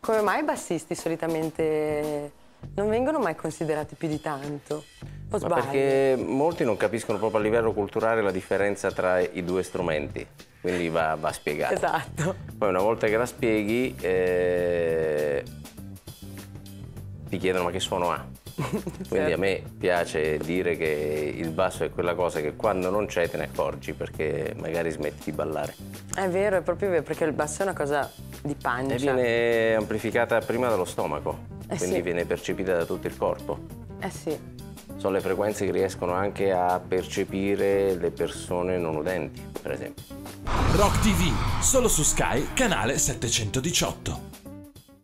come mai i bassisti solitamente non vengono mai considerati più di tanto? O Ma sbaglio? perché molti non capiscono proprio a livello culturale la differenza tra i due strumenti, quindi va spiegato. Esatto. Poi una volta che la spieghi ti chiedono ma che suono ha. Quindi a me piace dire che il basso è quella cosa che quando non c'è te ne accorgi, perché magari smetti di ballare. È vero, è proprio vero, perché il basso è una cosa di pancia. E viene amplificata prima dallo stomaco, quindi sì. viene percepita da tutto il corpo. Eh sì. Sono le frequenze che riescono anche a percepire le persone non udenti, per esempio. Rock TV, solo su Sky, canale 718.